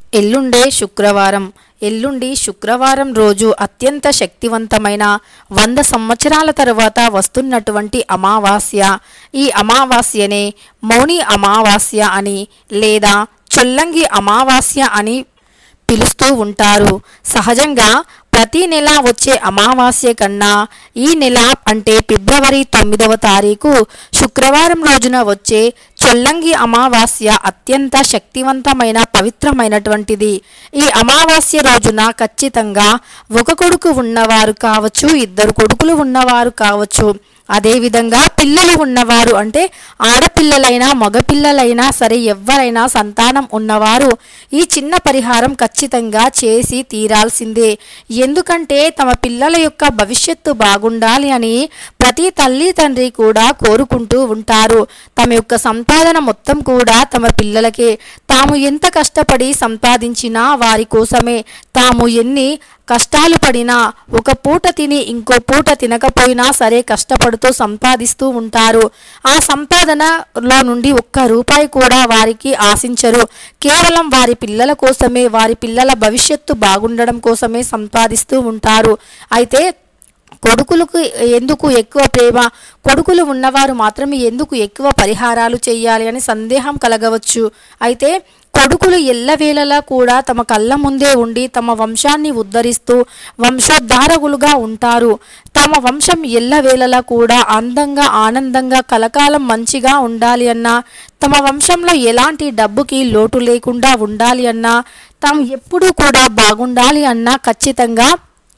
ఎల్లుండే శుక్రవారం. ఎల్లుండి శుక్రవారం రోజు అత్యంత శక్తివంతమైన 100 సంవత్సరాల తరువాత వస్తున్నటువంటి అమావాస్య. ఈ అమావాస్యనే మౌని అమావాస్య అని లేదా చొల్లంగి అమావాస్య అని పిలుస్తూ ఉంటారు. సహజంగా ప్రతి నెల వచ్చే అమావాస్య కన్నా ఈ నెల అంటే ఫిబ్రవరి 9వ తారీఖు శుక్రవారం రోజున వచ్చే చొల్లంగి అమావాస్య అత్యంత శక్తివంతమైన పవిత్రమైనటువంటిది. ఈ అమావాస్య రోజున ఖచ్చితంగా ఒక కొడుకు ఉన్నవారు కావచ్చు, 2 కొడుకులు ఉన్నవారు కావచ్చు, అదేవిధంగా పిల్లలు ఉన్నవారు అంటే ఆడపిల్లలైనా మగపిల్లలైనా సరే ఎవరైనా సంతానం ఉన్నవారు ఈ చిన్న పరిహారం ఖచ్చితంగా చేసి తీరాల్సిందే. ఎందుకంటే తమ పిల్లల యొక్క భవిష్యత్తు బాగుండాలి అని ప్రతి తల్లి తండ్రి కూడా కోరుకుంటూ ఉంటారు. తమ యొక్క సంపాదన మొత్తం కూడా తమ పిల్లలకే. తాము ఎంత కష్టపడి సంపాదించినా వారి కోసమే. తాము ఎన్ని కష్టాలు పడినా ఒక పూట తిని ఇంకో పూట తినకపోయినా సరే కష్టపడుతూ సంపాదిస్తూ ఉంటారు. ఆ సంపాదనలో నుండి ఒక్క రూపాయి కూడా వారికి ఆశించరు. కేవలం వారి పిల్లల కోసమే, వారి పిల్లల భవిష్యత్తు బాగుండడం కోసమే సంపాదిస్తూ ఉంటారు. అయితే కొడుకులకు ఎందుకు ఎక్కువ ప్రేమ, కొడుకులు ఉన్నవారు మాత్రమే ఎందుకు ఎక్కువ పరిహారాలు చేయాలి అని సందేహం కలగవచ్చు. అయితే కొడుకులు ఎల్లవేళలా కూడా తమ కళ్ళ ముందే ఉండి తమ వంశాన్ని ఉద్ధరిస్తూ వంశోద్ధారకులుగా ఉంటారు. తమ వంశం ఎల్లవేళలా కూడా అందంగా ఆనందంగా కలకాలం మంచిగా ఉండాలి అన్నా, తమ వంశంలో ఎలాంటి డబ్బుకి లోటు లేకుండా ఉండాలి అన్నా, తాము ఎప్పుడూ కూడా బాగుండాలి అన్నా ఖచ్చితంగా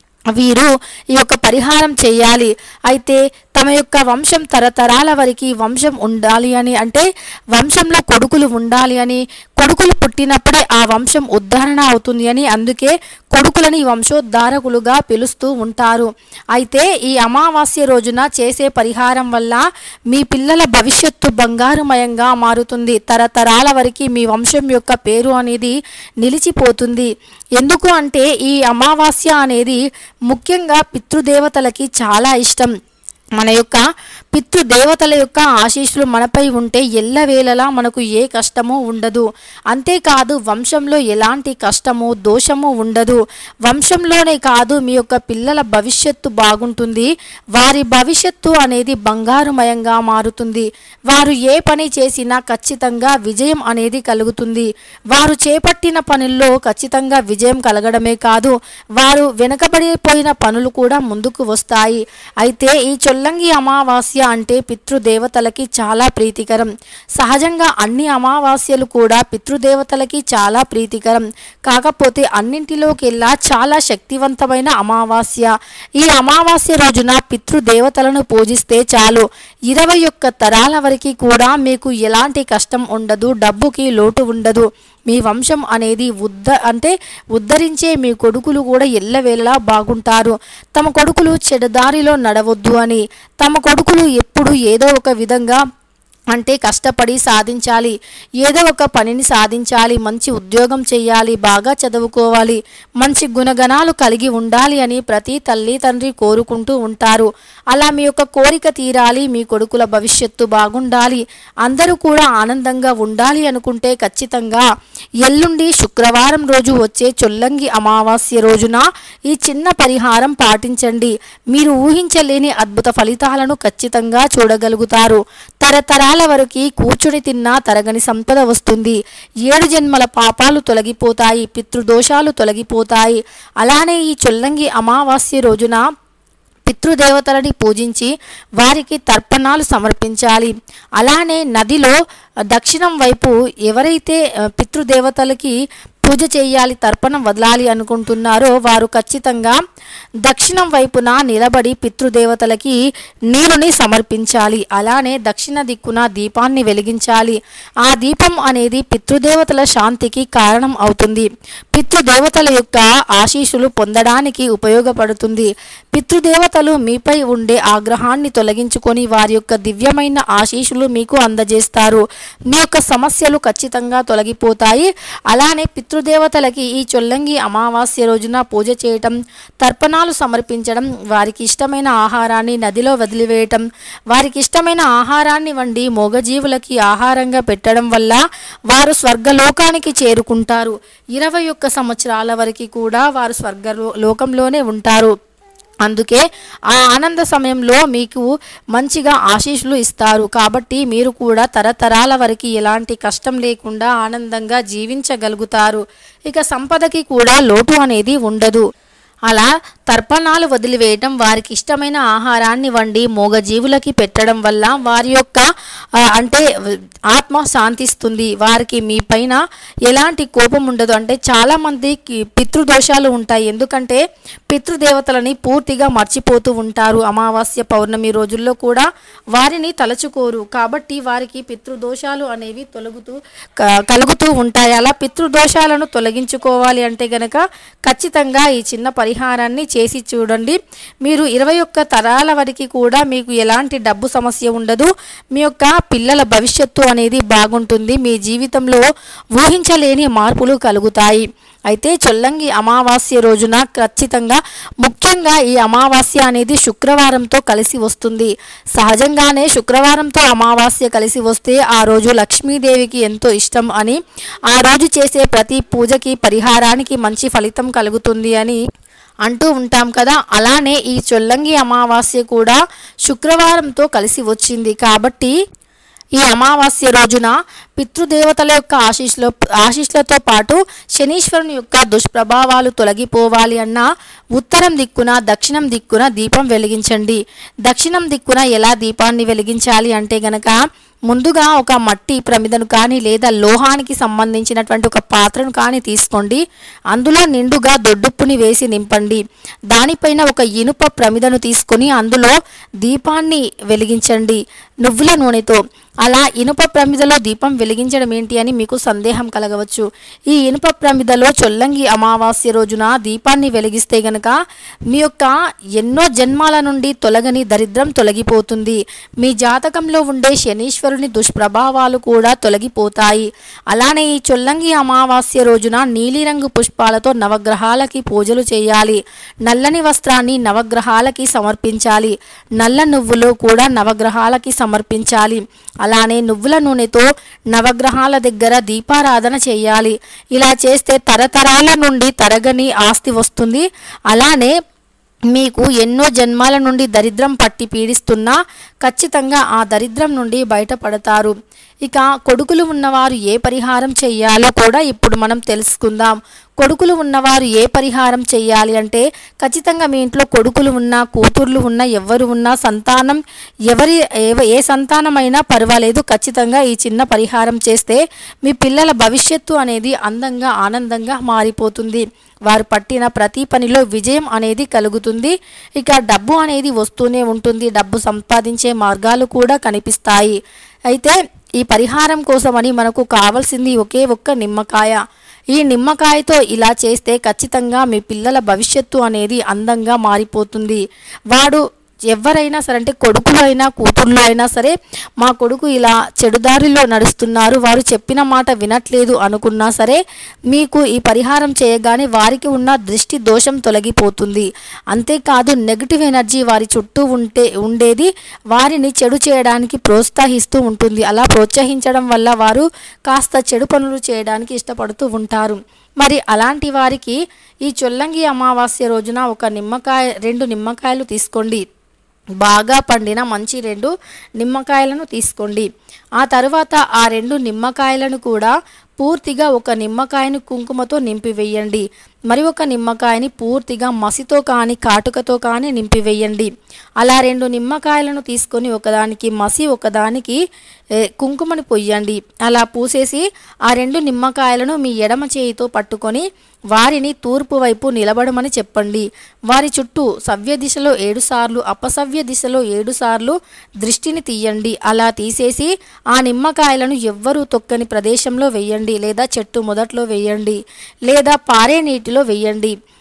వీరు ఈ యొక్క పరిహారం చేయాలి. అయితే తమ యొక్క వంశం తరతరాల వరకు వంశం ఉండాలి అని అంటే వంశంలో కొడుకులు ఉండాలి అని, కొడుకులు పుట్టినప్పుడే ఆ వంశం ఉద్ధరణ అవుతుంది అని అందుకే కొడుకులని వంశోద్ధారకులుగా పిలుస్తూ ఉంటారు. అయితే ఈ అమావాస్య రోజున చేసే పరిహారం వల్ల మీ పిల్లల భవిష్యత్తు బంగారుమయంగా మారుతుంది. తరతరాల వరకు మీ వంశం యొక్క పేరు అనేది నిలిచిపోతుంది. ఎందుకు అంటే ఈ అమావాస్య అనేది ముఖ్యంగా పితృదేవతలకి చాలా ఇష్టం. మన యొక్క పితృదేవతల యొక్క ఆశీస్సులు మనపై ఉంటే ఎల్లవేళలా మనకు ఏ కష్టము ఉండదు. అంతేకాదు వంశంలో ఎలాంటి కష్టము దోషము ఉండదు. వంశంలోనే కాదు మీ యొక్క పిల్లల భవిష్యత్తు బాగుంటుంది. వారి భవిష్యత్తు అనేది బంగారుమయంగా మారుతుంది. వారు ఏ పని చేసినా ఖచ్చితంగా విజయం అనేది కలుగుతుంది. వారు చేపట్టిన పనుల్లో ఖచ్చితంగా విజయం కలగడమే కాదు, వారు వెనుకబడిపోయిన పనులు కూడా ముందుకు వస్తాయి. అయితే ఈ చొల్లంగి అమావాస్య అంటే పితృదేవతలకి చాలా ప్రీతికరం. సహజంగా అన్ని అమావాస్యలు కూడా పితృదేవతలకి చాలా ప్రీతికరం. కాకపోతే అన్నింటిలోకెల్లా చాలా శక్తివంతమైన అమావాస్య. ఈ అమావాస్య రోజున పితృదేవతలను పూజిస్తే చాలు 21 తరాల వరకు కూడా మీకు ఎలాంటి కష్టం ఉండదు, డబ్బుకి లోటు ఉండదు. మీ వంశం అనేది ఉద్ధరించే మీ కొడుకులు కూడా ఎల్లవేళలా బాగుంటారు. తమ కొడుకులు చెడుదారిలో నడవద్దు అని, తమ కొడుకులు ఎప్పుడు ఏదో ఒక విధంగా అంటే కష్టపడి సాధించాలి, ఏదో ఒక పనిని సాధించాలి, మంచి ఉద్యోగం చేయాలి, బాగా చదువుకోవాలి, మంచి గుణగణాలు కలిగి ఉండాలి అని ప్రతి తల్లి తండ్రి కోరుకుంటూ ఉంటారు. అలా మీ యొక్క కోరిక తీరాలి, మీ కొడుకుల భవిష్యత్తు బాగుండాలి, అందరూ కూడా ఆనందంగా ఉండాలి అనుకుంటే ఖచ్చితంగా ఎల్లుండి శుక్రవారం రోజు వచ్చే చొల్లంగి అమావాస్య రోజున ఈ చిన్న పరిహారం పాటించండి. మీరు ఊహించలేని అద్భుత ఫలితాలను ఖచ్చితంగా చూడగలుగుతారు. తరతరాల వరకు కూర్చుని తిన్నా తరగని సంపద వస్తుంది. 7 జన్మల పాపాలు తొలగిపోతాయి, పితృదోషాలు తొలగిపోతాయి. అలానే ఈ చొల్లంగి అమావాస్య రోజున పితృదేవతలని పూజించి వారికి తర్పణాలు సమర్పించాలి. అలానే నదిలో దక్షిణం వైపు ఎవరైతే పితృదేవతలకి పూజ చేయాలి, తర్పణం వదలాలి అనుకుంటున్నారో వారు ఖచ్చితంగా దక్షిణం వైపున నిలబడి పితృదేవతలకి నీరుని సమర్పించాలి. అలానే దక్షిణ దిక్కున దీపాన్ని వెలిగించాలి. ఆ దీపం అనేది పితృదేవతల శాంతికి కారణం అవుతుంది. పితృదేవతల యొక్క ఆశీస్సులు పొందడానికి ఉపయోగపడుతుంది. పితృదేవతలు మీపై ఉండే ఆగ్రహాన్ని తొలగించుకొని వారి యొక్క దివ్యమైన ఆశీస్సులు మీకు అందజేస్తారు. మీ యొక్క సమస్యలు ఖచ్చితంగా తొలగిపోతాయి. అలానే పితృదేవతలకి ఈ చొల్లంగి అమావాస్య రోజున పూజ చేయటం, తర్పణాలు సమర్పించడం, వారికి ఇష్టమైన ఆహారాన్ని నదిలో వదిలివేయటం, వారికి ఇష్టమైన ఆహారాన్ని వండి మూగజీవులకి ఆహారంగా పెట్టడం వల్ల వారు స్వర్గలోకానికి చేరుకుంటారు. 21 సంవత్సరాల వరకు కూడా వారు స్వర్గలోకంలోనే ఉంటారు. అందుకే ఆ ఆనంద సమయంలో మీకు మంచిగా ఆశీస్సులు ఇస్తారు. కాబట్టి మీరు కూడా తరతరాల వరకు ఎలాంటి కష్టం లేకుండా ఆనందంగా జీవించగలుగుతారు. ఇక సంపదకి కూడా లోటు అనేది ఉండదు. అలా తర్పణాలు వదిలివేయటం, వారికి ఇష్టమైన ఆహారాన్ని వండి మూగజీవులకి పెట్టడం వల్ల వారి యొక్క అంటే ఆత్మ శాంతిస్తుంది. వారికి మీ పైన ఎలాంటి కోపం ఉండదు. అంటే చాలామందికి పితృదోషాలు ఉంటాయి. ఎందుకంటే పితృదేవతలని పూర్తిగా మర్చిపోతూ ఉంటారు. అమావాస్య పౌర్ణమి రోజుల్లో కూడా వారిని తలచుకోరు. కాబట్టి వారికి పితృదోషాలు అనేవి కలుగుతూ ఉంటాయి. అలా పితృదోషాలను తొలగించుకోవాలి అంటే గనక ఖచ్చితంగా ఈ చిన్న పరిహారాన్ని చేసి చూడండి. మీరు 21 తరాల వరకు కూడా మీకు ఎలాంటి డబ్బు సమస్య ఉండదు. మీ యొక్క పిల్లల భవిష్యత్తు అనేది బాగుంటుంది. మీ జీవితంలో ఊహించలేని మార్పులు కలుగుతాయి. అయితే చొల్లంగి అమావాస్య రోజున ఖచ్చితంగా ముఖ్యంగా ఈ అమావాస్య అనేది శుక్రవారంతో కలిసి వస్తుంది. సహజంగానే శుక్రవారంతో అమావాస్య కలిసి వస్తే ఆ రోజు లక్ష్మీదేవికి ఎంతో ఇష్టం అని, ఆ రోజు చేసే ప్రతి పూజకి పరిహారానికి మంచి ఫలితం కలుగుతుంది అని అంటూ ఉంటాం కదా. అలానే ఈ చొల్లంగి అమావాస్య కూడా శుక్రవారంతో కలిసి వచ్చింది. కాబట్టి ఈ అమావాస్య రోజున పితృదేవతల యొక్క ఆశీస్సులతో పాటు శనీశ్వరుని యొక్క దుష్ప్రభావాలు తొలగిపోవాలి అన్న ఉత్తరం దిక్కున, దక్షిణం దిక్కున దీపం వెలిగించండి. దక్షిణం దిక్కున ఎలా దీపాన్ని వెలిగించాలి అంటే గనక ముందుగా ఒక మట్టి ప్రమిదను కానీ లేదా లోహానికి సంబంధించినటువంటి ఒక పాత్రను కానీ తీసుకోండి. అందులో నిండుగా దొడ్డుప్పుని వేసి నింపండి. దానిపైన ఒక ఇనుప ప్రమిదను తీసుకొని అందులో దీపాన్ని వెలిగించండి నువ్వుల నూనెతో. అలా ఇనుప ప్రమిదలో దీపం వెలిగించడం ఏంటి అని మీకు సందేహం కలగవచ్చు. ఈ ఇనుప ప్రమిదలో చొల్లంగి అమావాస్య రోజున దీపాన్ని వెలిగిస్తే గనక మీ యొక్క ఎన్నో జన్మాల నుండి తొలగని దరిద్రం తొలగిపోతుంది. మీ జాతకంలో ఉండే శనీశ్వరుని దుష్ప్రభావాలు కూడా తొలగిపోతాయి. అలానే ఈ చొల్లంగి అమావాస్య రోజున నీలిరంగు పుష్పాలతో నవగ్రహాలకి పూజలు చేయాలి. నల్లని వస్త్రాన్ని నవగ్రహాలకి సమర్పించాలి. నల్ల నువ్వులు కూడా నవగ్రహాలకి సమర్పించాలి. అలానే నువ్వుల నూనెతో నవగ్రహాల దగ్గర దీపారాధన చేయాలి. ఇలా చేస్తే తరతరాల నుండి తరగని ఆస్తి వస్తుంది. అలానే మీకు ఎన్నో జన్మాల నుండి దరిద్రం పట్టి పీడిస్తున్నా ఖచ్చితంగా ఆ దరిద్రం నుండి బయటపడతారు. ఇక కొడుకులు ఉన్నవారు ఏ పరిహారం చెయ్యాలో కూడా ఇప్పుడు మనం తెలుసుకుందాం. కొడుకులు ఉన్నవారు ఏ పరిహారం చెయ్యాలి అంటే ఖచ్చితంగా మీ ఇంట్లో కొడుకులు ఉన్నా, కూతుర్లు ఉన్నా, ఎవరు ఉన్నా, సంతానం ఏ సంతానమైనా పర్వాలేదు. ఖచ్చితంగా ఈ చిన్న పరిహారం చేస్తే మీ పిల్లల భవిష్యత్తు అనేది అందంగా, ఆనందంగా మారిపోతుంది. వారు పట్టిన ప్రతి పనిలో విజయం అనేది కలుగుతుంది. ఇక డబ్బు అనేది వస్తూనే ఉంటుంది. డబ్బు సంపాదించే మార్గాలు కూడా కనిపిస్తాయి. అయితే ఈ పరిహారం కోసమని మనకు కావాల్సింది ఒకే ఒక్క నిమ్మకాయ. ఈ నిమ్మకాయతో ఇలా చేస్తే ఖచ్చితంగా మీ పిల్లల భవిష్యత్తు అనేది అందంగా మారిపోతుంది. వాడు ఎవరైనా సరే, అంటే కొడుకులు అయినా కూతుర్లు అయినా సరే, మా కొడుకు ఇలా చెడుదారిలో నడుస్తున్నారు, వారు చెప్పిన మాట వినట్లేదు అనుకున్నా సరే మీకు ఈ పరిహారం చేయగానే వారికి ఉన్న దృష్టి దోషం తొలగిపోతుంది. అంతేకాదు నెగిటివ్ ఎనర్జీ వారి చుట్టూ ఉండేది వారిని చెడు చేయడానికి ప్రోత్సహిస్తూ ఉంటుంది. అలా ప్రోత్సహించడం వల్ల వారు కాస్త చెడు పనులు చేయడానికి ఇష్టపడుతూ ఉంటారు. మరి అలాంటి వారికి ఈ చొల్లంగి అమావాస్య రోజున ఒక నిమ్మకాయ, 2 నిమ్మకాయలు తీసుకోండి. బాగా పండిన మంచి 2 నిమ్మకాయలను తీసుకోండి. ఆ తర్వాత ఆ 2 నిమ్మకాయలను కూడా పూర్తిగా ఒక నిమ్మకాయను కుంకుమతో నింపివేయండి. మరి ఒక నిమ్మకాయని పూర్తిగా మసితో కానీ కాటుకతో కానీ నింపివేయండి. అలా 2 నిమ్మకాయలను తీసుకొని ఒకదానికి మసి, ఒకదానికి కుంకుమని పొయ్యండి. అలా పూసేసి ఆ 2 నిమ్మకాయలను మీ ఎడమ చేయితో పట్టుకొని వారిని తూర్పు వైపు నిలబడమని చెప్పండి. వారి చుట్టూ సవ్య దిశలో 7 సార్లు, అపసవ్య దిశలో 7 సార్లు దృష్టిని తీయండి. అలా తీసేసి ఆ నిమ్మకాయలను ఎవ్వరూ తొక్కని ప్రదేశంలో వేయండి, లేదా చెట్టు మొదట్లో వేయండి, లేదా పారే నీటిలో వేయండి.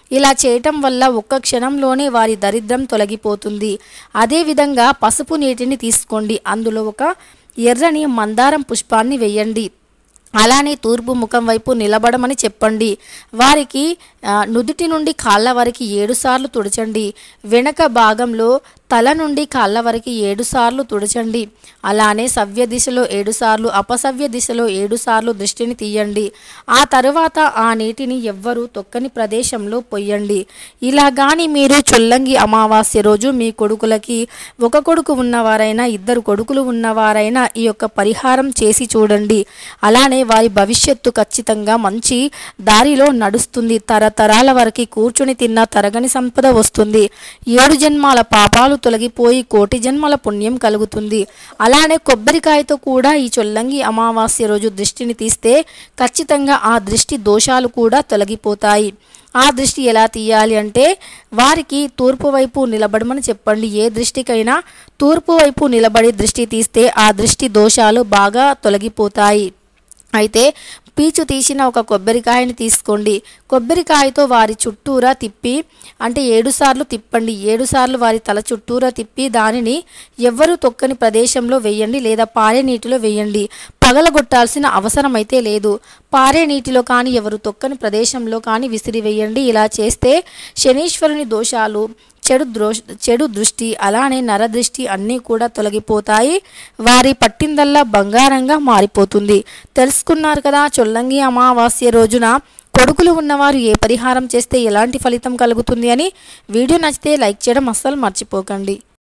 ఇలా చేయటం వల్ల ఒక్క క్షణంలోనే వారి దరిద్రం తొలగిపోతుంది. అదేవిధంగా పసుపు నీటిని తీసుకోండి, అందులో ఒక ఎర్రని మందారం పుష్పాన్ని వేయండి. అలానే తూర్పు ముఖం వైపు నిలబడమని చెప్పండి. వారికి నుదుటి నుండి కాళ్ళ వరకు 7 సార్లు తుడచండి. వెనక భాగంలో తల నుండి కాళ్ళ వరకు 7 సార్లు తుడచండి. అలానే సవ్య దిశలో 7 సార్లు, అపసవ్య దిశలో 7 సార్లు దృష్టిని తీయండి. ఆ తరువాత ఆ నీటిని ఎవ్వరూ తొక్కని ప్రదేశంలో పొయ్యండి. ఇలా కానీ మీరు చొల్లంగి అమావాస్య రోజు మీ కొడుకులకి, ఒక కొడుకు ఉన్నవారైనా 2 కొడుకులు ఉన్నవారైనా ఈ యొక్క పరిహారం చేసి చూడండి. అలానే వారి భవిష్యత్తు ఖచ్చితంగా మంచి దారిలో నడుస్తుంది. తరతరాల వరకు కూర్చుని తిన్న తరగని సంపద వస్తుంది. 7 జన్మాల పాపాలు తొలగిపోయి కోటి జన్మల పుణ్యం కలుగుతుంది. అలానే కొబ్బరికాయతో కూడా ఈ చొల్లంగి అమావాస్య రోజు దృష్టిని తీస్తే ఖచ్చితంగా ఆ దృష్టి దోషాలు కూడా తొలగిపోతాయి. ఆ దృష్టి ఎలా తీయాలి అంటే వారికి తూర్పు వైపు నిలబడమని చెప్పండి. ఏ దృష్టికైనా తూర్పు వైపు నిలబడి దృష్టి తీస్తే ఆ దృష్టి దోషాలు బాగా తొలగిపోతాయి. అయితే పీచు తీసిన ఒక కొబ్బరికాయని తీసుకోండి. కొబ్బరికాయతో వారి చుట్టూరా తిప్పి, అంటే 7 సార్లు తిప్పండి. 7 సార్లు వారి తల చుట్టూరా తిప్పి దానిని ఎవ్వరూ తొక్కని ప్రదేశంలో వేయండి, లేదా పారే నీటిలో వేయండి. పగలగొట్టాల్సిన అవసరం అయితే లేదు. పారే నీటిలో కానీ ఎవరు తొక్కని ప్రదేశంలో కానీ విసిరివేయండి. ఇలా చేస్తే శనీశ్వరుని దోషాలు, చెడు దృష్టి, అలానే నరదృష్టి అన్నీ కూడా తొలగిపోతాయి. వారి పట్టిందల్లా బంగారంగా మారిపోతుంది. తెలుసుకున్నారు కదా, చొల్లంగి అమావాస్య రోజున కొడుకులు ఉన్నవారు ఏ పరిహారం చేస్తే ఎలాంటి ఫలితం కలుగుతుంది అని. వీడియో నచ్చితే లైక్ చేయడం అస్సలు మర్చిపోకండి.